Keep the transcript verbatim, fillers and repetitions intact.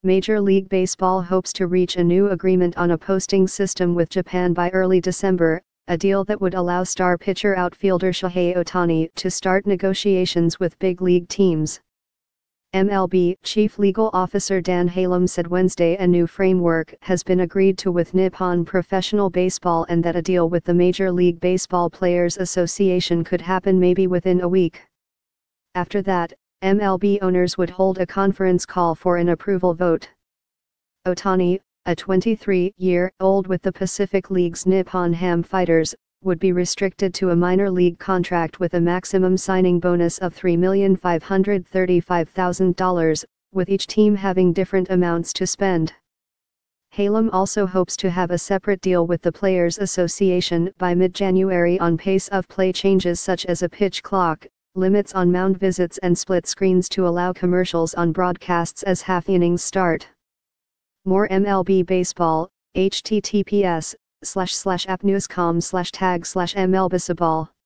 Major League Baseball hopes to reach a new agreement on a posting system with Japan by early December, a deal that would allow star pitcher outfielder Shohei Ohtani to start negotiations with big league teams. M L B Chief Legal Officer Dan Halem said Wednesday a new framework has been agreed to with Nippon Professional Baseball and that a deal with the Major League Baseball Players Association could happen maybe within a week. After that, M L B owners would hold a conference call for an approval vote. Ohtani, a twenty-three-year-old with the Pacific League's Nippon Ham Fighters, would be restricted to a minor league contract with a maximum signing bonus of three million five hundred thirty-five thousand dollars, with each team having different amounts to spend. Halem also hopes to have a separate deal with the Players Association by mid-January on pace of play changes such as a pitch clock, limits on mound visits and split screens to allow commercials on broadcasts as half innings start. More M L B Baseball, https, slash slash appnewscom slash tag slash mlbaseball.